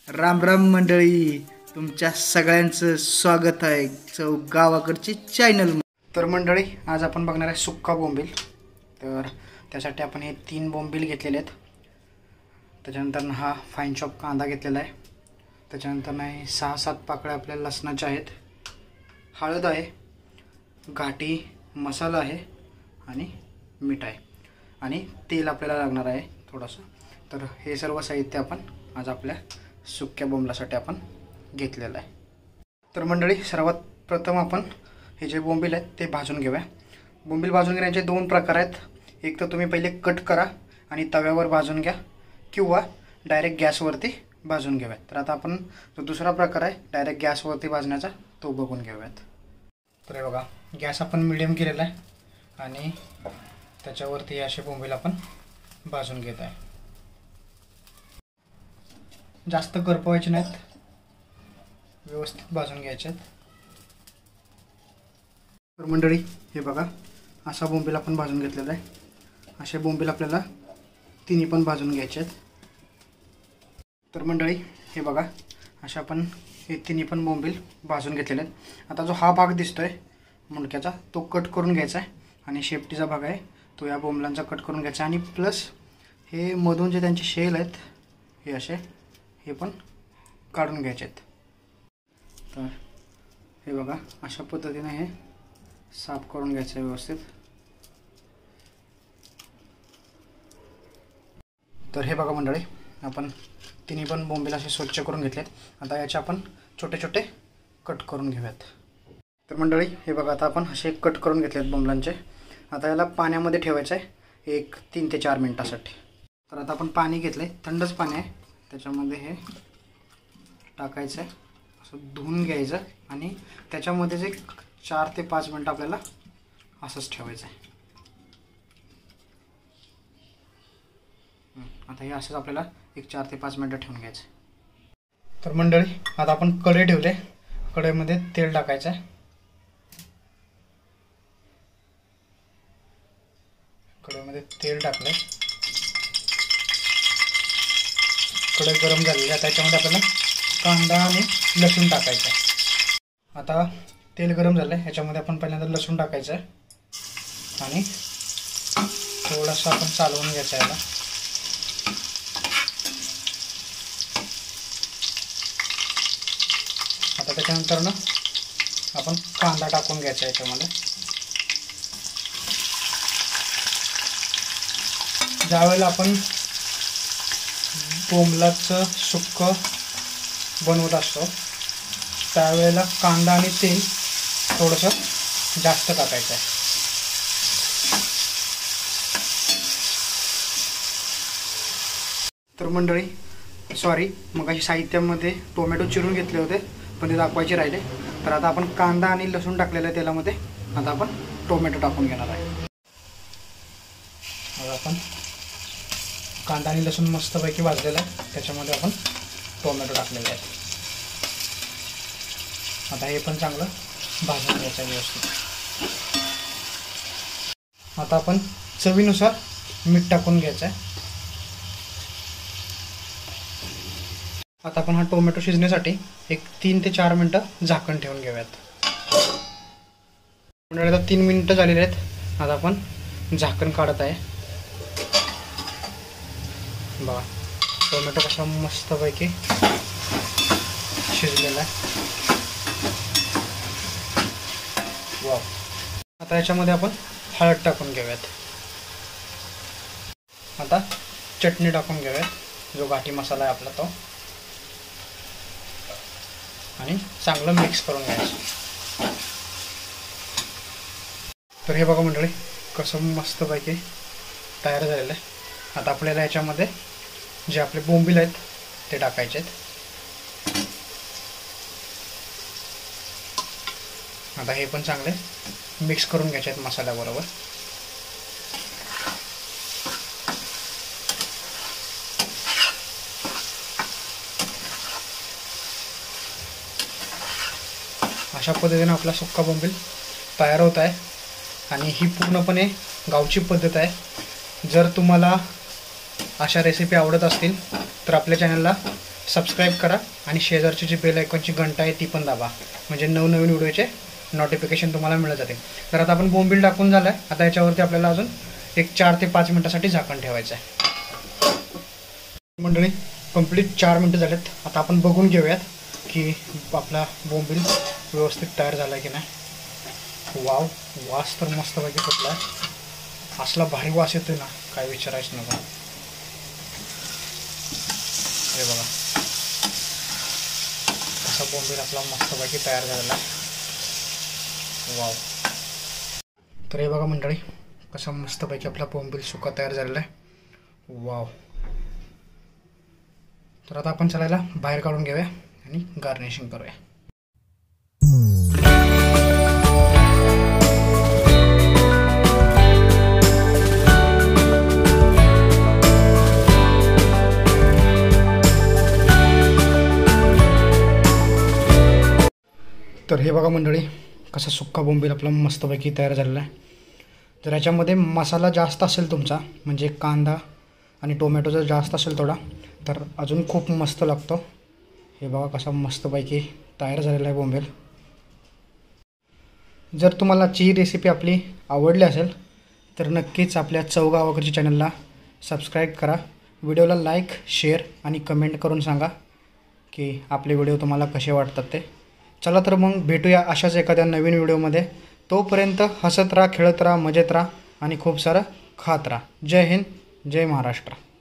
राम राम मंडळी, तुमच्या सगळ्यांचं स्वागत आहे चव गावाकडची चॅनल. तर मंडळी, आज आपण बघणार आहे सुक्का बोंबील. तर त्यासाठी आपण हे 3 बोंबील घेतलेले आहेत. त्याच्यानंतर हा फाईन चॉप कांदा घेतलेला आहे. त्याच्यानंतर नाही 6-7 पाकळ्या आपल्या लसणाच्या आहेत. हळद आहे, घाटी मसाला आहे आणि मीठ आहे आणि तेल आपल्याला लागणार आहे थोडंसं. तर हे सर्व साहित्य आपण आज आपल्या सुक्या बोंबलासाठी आपण घेतलेलं आहे. तर मंडळी, सर्वात प्रथम आपण हे जे बोंबील आहेत ते भाजून घेऊया. बोंबील भाजून घेण्याचे 2 प्रकार आहेत. एक तर तुम्ही पहिले कट करा आणि तव्यावर भाजून घ्या, किंवा डायरेक्ट गॅसवरती भाजून घेऊयात. तर आता आपण जो दुसरा प्रकार आहे डायरेक्ट गॅसवरती भाजण्याचा, तो बघून घेऊयात. तर हे बघा, गॅस आपण मिडियम केलेला आहे आणि त्याच्यावरती असे बोंबील आपण भाजून घेत आहे. जास्त करपवायचे नाहीत, व्यवस्थित भाजून घ्यायचे आहेत. तर मंडळी, हे बघा, असा बोंबील आपण भाजून घेतलेला आहे. असे बोंबील आपल्याला तिन्ही पण भाजून घ्यायचे आहेत. तर मंडळी, हे बघा, अशा आपण हे तिन्ही पण बोंबील भाजून घेतलेले आहेत. आता जो हा भाग दिसतोय मुंडक्याचा, तो कट करून घ्यायचा आहे आणि शेपटीचा भाग आहे तो या बोंबलांचा कट करून घ्यायचा. आणि प्लस हे मधून जे त्यांचे शेल आहेत हे असे, हे पण काढून घ्यायचे आहेत. तर हे बघा, अशा पद्धतीने हे साफ करून घ्यायचं आहे व्यवस्थित. तर हे बघा मंडळी, आपण तिन्ही पण बोंबील असे स्वच्छ करून घेतलेत. आता याचे आपण छोटे छोटे कट करून घेऊयात. तर मंडळी, हे बघा, आता आपण असे कट करून घेतलेत बोंबलांचे. आता याला पाण्यामध्ये ठेवायचं आहे 3 ते 4 मिनटासाठी. तर आता आपण पाणी घेतलं आहे, थंडच पाणी आहे. त्याच्यामध्ये हे टाकायचं आहे, असं धुवून घ्यायचं आणि त्याच्यामध्येच 4 ते 5 मिनटं आपल्याला असंच ठेवायचं आहे. आता हे असंच आपल्याला 4 ते 5 मिनटं ठेवून घ्यायचं. तर मंडळी, आता आपण कढई ठेवले, कढईमध्ये तेल टाकायचं आहे. कढईमध्ये तेल टाकलं, कढई गरम झालेली आहे. त्याच्यामध्ये आपल्याला कांदा आणि लसूण टाकायचं आहे. आता तेल गरम झालं आहे, ह्याच्यामध्ये आपण पहिल्यांदा लसूण टाकायचं आहे आणि थोडंसं आपण चालवून घ्यायचं आहे याला. आता त्याच्यानंतर ना आपण कांदा टाकून घ्यायचा आहे याच्यामध्ये. ज्यावेळेला आपण बोंबलाचं सुक्कं बनवत असतो त्यावेळेला कांदा आणि तेल थोडंसं जास्त टाकायचं आहे. तर मंडळी, सॉरी, मग अशी साहित्यामध्ये टोमॅटो चिरून घेतले होते पण ते दाखवायचे राहिले. तर आता आपण कांदा आणि लसूण टाकलेल्या तेलामध्ये आता आपण टोमॅटो टाकून घेणार आहे. आता आपण कांदा आणि लसूण मस्तपैकी भाजलेला आहे, त्याच्यामध्ये आपण टोमॅटो टाकलेले आहेत. आता हे पण चांगलं भाजून घ्यायचं आहे व्यवस्थित. आता आपण चवीनुसार मीठ टाकून घ्यायचं आहे. आता आपण हा टोमॅटो शिजण्यासाठी 3 ते 4 मिनटं झाकण ठेवून घेऊयात. म्हणजे आता 3 मिनटं झालेली आहेत. आता आपण झाकण काढत आहे. बघा, टोमॅटो कसा मस्तपैकी शिजलेला आहे. वाव. आता याच्यामध्ये आपण हळद टाकून घेऊयात. आता चटणी टाकून घेऊयात, जो घाटी मसाला आहे आपला तो, आणि चांगलं मिक्स करून घ्यायचं. तर हे बघा मंडळी, कसं मस्तपैकी तयार झालेलं आहे. आता आपल्याला याच्यामध्ये जे आपले बोंबील आहेत ते टाकायचे आहेत. आता हे पण चांगले मिक्स करून घ्यायचे आहेत मसाल्याबरोबर. अशा पद्धतीने आपला सुक्का बोंबील तयार होत आहे आणि ही पूर्णपणे गावची पद्धत आहे. जर तुम्हाला अशा रेसिपी आवडत असतील तर आपल्या चॅनलला सबस्क्राईब करा आणि शेजारची जी बेल आयकॉनची घंटा आहे ती पण दाबा, म्हणजे नवनवीन व्हिडिओचे नोटिफिकेशन तुम्हाला मिळत जाते. तर आता आपण बोंबील टाकून झालं आहे. आता याच्यावरती आपल्याला अजून एक 4 ते 5 मिनटासाठी झाकण ठेवायचं आहे. मंडळी कंप्लीट 4 मिनटं झालेत. आता आपण बघून घेऊयात की आपला बोंबील व्यवस्थित तयार झाला आहे की नाही. वाव, वास तर मस्तपैकी सुटला आहे. असला भारी वास येतोय ना, काय विचारायचं नका. हे बघा असा बोंबील आपला मस्तपैकी तयार झालेला आहे. वाव. तर हे बघा मंडळी कसा मस्तपैकी आपला बोंबील सुका तयार झालेला आहे. वाव. तर आता आपण चलायला बाहेर काढून घेऊया आणि गार्निशिंग करूया. तर हे बघा मंडळी कसा सुक्का बोंबील आपला मस्तपैकी तयार झालेला आहे. जर याच्यामध्ये मसाला जास्त असेल तुमचा, म्हणजे कांदा आणि टोमॅटो जर जास्त असेल थोडा, तर अजून खूप मस्त लागतो. हे बघा कसा मस्तपैकी तयार झालेला आहे बोंबील. जर तुम्हाला ही रेसिपी आपली आवडली असेल तर नक्कीच आपल्या चव गावाकडच्या चॅनलला सबस्क्राईब करा. व्हिडिओला लाईक, शेअर आणि कमेंट करून सांगा की आपले व्हिडिओ तुम्हाला कसे वाटतात ते. चला तर मग भेटूया अशाच एखाद्या नवीन व्हिडिओमध्ये. तोपर्यंत हसत राहा, खेळत राहा, मजेत राहा आणि खूप सारं खात राहा. जय हिंद, जय महाराष्ट्र.